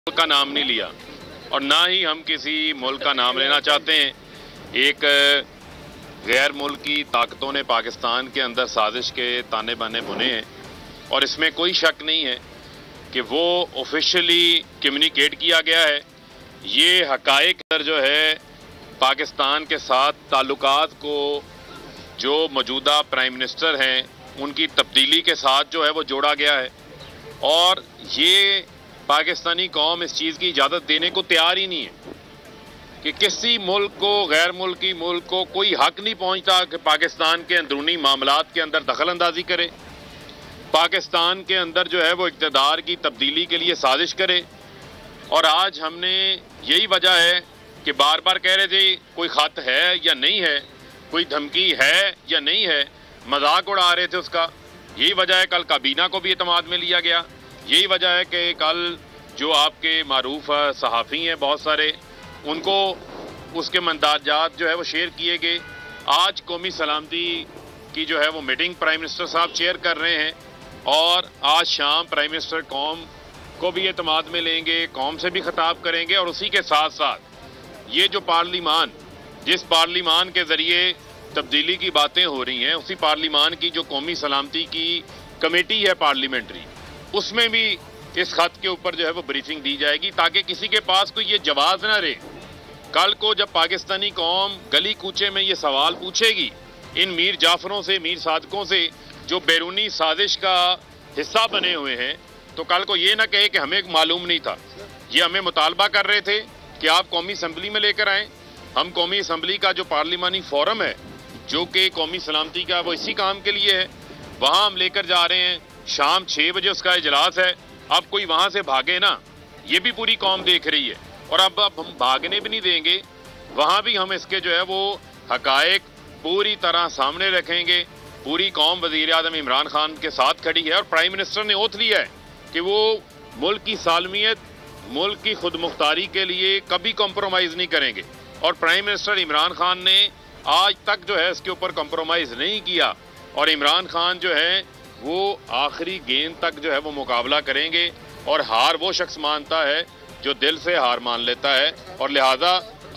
मुल्क का नाम नहीं लिया और ना ही हम किसी मुल्क का नाम लेना चाहते हैं। एक गैर मुल्की ताकतों ने पाकिस्तान के अंदर साजिश के ताने बाने बुने हैं और इसमें कोई शक नहीं है कि वो ऑफिशियली कम्युनिकेट किया गया है। ये हकायक जो है पाकिस्तान के साथ ताल्लुकात को जो मौजूदा प्राइम मिनिस्टर हैं उनकी तब्दीली के साथ जो है वो जोड़ा गया है और ये पाकिस्तानी कौम इस चीज़ की इजाज़त देने को तैयार ही नहीं है कि किसी मुल्क को, गैर मुल्की मुल्क को कोई हक नहीं पहुंचता कि पाकिस्तान के अंदरूनी मामलात के अंदर दखल अंदाजी करे, पाकिस्तान के अंदर जो है वो इक़्तिदार की तब्दीली के लिए साजिश करे। और आज हमने यही वजह है कि बार बार कह रहे थे कोई ख़त है या नहीं है, कोई धमकी है या नहीं है, मजाक उड़ा रहे थे उसका। यही वजह है कल काबीना को भी एतमाद में लिया गया। यही वजह है कि कल जो आपके मारूफ सहाफ़ी हैं बहुत सारे, उनको उसके मंदाजात जो है वो शेयर किए गए। आज कौमी सलामती की जो है वो मीटिंग प्राइम मिनिस्टर साहब चेयर कर रहे हैं और आज शाम प्राइम मिनिस्टर कौम को भी एतमाद में लेंगे, कौम से भी खिताब करेंगे और उसी के साथ साथ ये जो पार्लिमान, जिस पार्लिमान के ज़रिए तब्दीली की बातें हो रही हैं, उसी पार्लिमान की जो कौमी सलामती की कमेटी है पार्लियामेंट्री, उसमें भी इस खत के ऊपर जो है वो ब्रीफिंग दी जाएगी ताकि किसी के पास कोई ये जवाब ना रहे। कल को जब पाकिस्तानी कौम गली कूचे में ये सवाल पूछेगी इन मीर जाफरों से, मीर सादकों से जो बैरूनी साजिश का हिस्सा बने हुए हैं, तो कल को ये ना कहे कि हमें मालूम नहीं था। ये हमें मुतालबा कर रहे थे कि आप कौमी असम्बली में लेकर आएँ। हम कौमी असम्बली का जो पार्लिमानी फोरम है जो कि कौमी सलामती का वो इसी काम के लिए है, वहाँ हम लेकर जा रहे हैं। शाम 6 बजे उसका इजलास है। अब कोई वहाँ से भागे ना, ये भी पूरी कौम देख रही है और अब हम भागने भी नहीं देंगे। वहाँ भी हम इसके जो है वो हकायक पूरी तरह सामने रखेंगे। पूरी कौम वज़ीर आज़म इमरान खान के साथ खड़ी है और प्राइम मिनिस्टर ने ओथ लिया है कि वो मुल्क की सालमियत, मुल्क की खुद मुख्तारी के लिए कभी कॉम्प्रोमाइज़ नहीं करेंगे। और प्राइम मिनिस्टर इमरान खान ने आज तक जो है इसके ऊपर कॉम्प्रोमाइज़ नहीं किया और इमरान खान जो है वो आखिरी गेंद तक जो है वो मुकाबला करेंगे। और हार वो शख्स मानता है जो दिल से हार मान लेता है और लिहाजा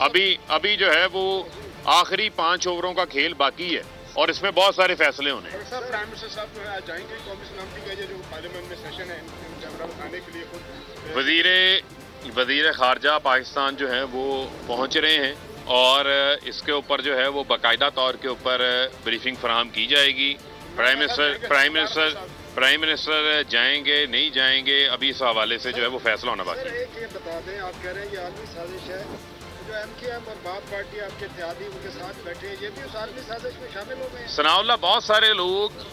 अभी जो है वो आखिरी 5 ओवरों का खेल बाकी है और इसमें बहुत सारे फैसले होने हैं। प्राइम मिनिस्टर साहब जो है आज जाएंगे कौमी सलामती का जो पार्लियामेंट में सेशन है कैमरा उठाने के लिए वज़ीर ख़ारजा पाकिस्तान जो है वो पहुँच रहे हैं और इसके ऊपर जो है वो बाकायदा तौर के ऊपर ब्रीफिंग फराहम की जाएगी। प्राइम मिनिस्टर जाएंगे नहीं जाएंगे, अभी इस हवाले से जो है वो फैसला होना बाकी है। ये बता दें, आप कह रहे हैं ये आलमी साजिश है, जो एमकेएम और बाप पार्टी आपके इत्तेहादी उनके साथ बैठे हैं, ये भी उस आलमी साजिश में शामिल हो गए हैं। सनाउल्लाह, बहुत सारे लोग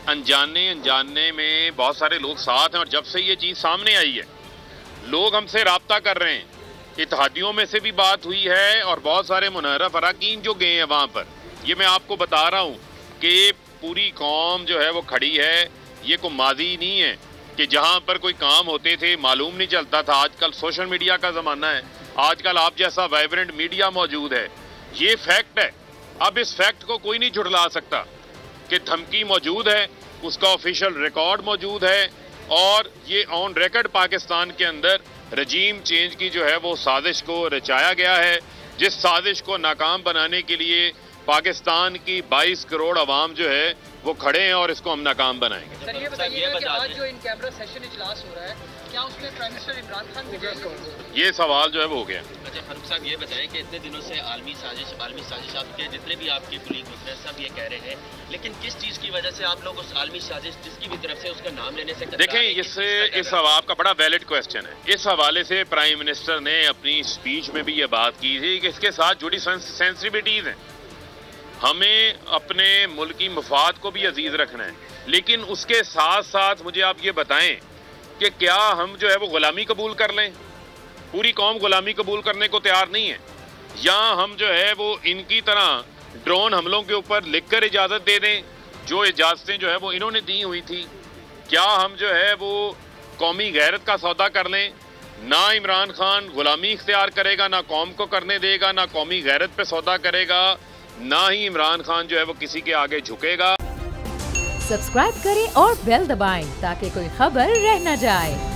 अनजाने में बहुत सारे लोग साथ हैं और जब से ये चीज़ सामने आई है लोग हमसे रब्ता कर रहे हैं। इत्तेहादियों में से भी बात हुई है और बहुत सारे मुनहरफ अरकान जो गए हैं वहाँ पर। ये मैं आपको बता रहा हूँ कि पूरी कौम जो है वो खड़ी है। ये कोई माजी नहीं है कि जहाँ पर कोई काम होते थे मालूम नहीं चलता था। आजकल सोशल मीडिया का ज़माना है, आजकल आप जैसा वाइब्रेंट मीडिया मौजूद है। ये फैक्ट है, अब इस फैक्ट को कोई नहीं झुठला सकता कि धमकी मौजूद है, उसका ऑफिशियल रिकॉर्ड मौजूद है और ये ऑन रिकॉर्ड पाकिस्तान के अंदर रजीम चेंज की जो है वो साजिश को रचाया गया है, जिस साजिश को नाकाम बनाने के लिए पाकिस्तान की 22 करोड़ आवाम जो है वो खड़े हैं और इसको हम नाकाम बनाएंगे। सर ये बताइए कि आज जो इन कैमरा सेशन इजलास हो रहा है, क्या उसमें प्राइम मिनिस्टर इमरान खान भी जाएंगे? ये सवाल जो है वो हो गया। अच्छा फारूक साहब, ये बताएं कि इतने दिनों से आलमी साजिश आपके जितने भी आपके कुलीग मित्र सब ये कह रहे हैं, लेकिन किस चीज़ की वजह से आप लोग उस आलमी साजिश जिसकी भी तरफ से उसका नाम लेने से देखें, इस सवाल का बड़ा वैलिड क्वेश्चन है। इस हवाले से प्राइम मिनिस्टर ने अपनी स्पीच में भी ये बात की थी कि इसके साथ जुड़ी सेंसिटिविटीज़ हैं। हमें अपने मुल्क की मफाद को भी अजीज रखना है, लेकिन उसके साथ साथ मुझे आप ये बताएं कि क्या हम जो है वो गुलामी कबूल कर लें? पूरी कौम गुलामी कबूल करने को तैयार नहीं है। या हम जो है वो इनकी तरह ड्रोन हमलों के ऊपर लिखकर इजाज़त दे दें, जो इजाज़तें जो है वो इन्होंने दी हुई थी। क्या हम जो है वो कौमी गैरत का सौदा कर लें? ना इमरान खान गुलामी इख्तियार करेगा, ना कौम को करने देगा, ना कौमी गैरत पे सौदा करेगा, ना ही इमरान खान जो है वो किसी के आगे झुकेगा। सब्सक्राइब करें और बेल दबाएं ताकि कोई खबर रह न जाए।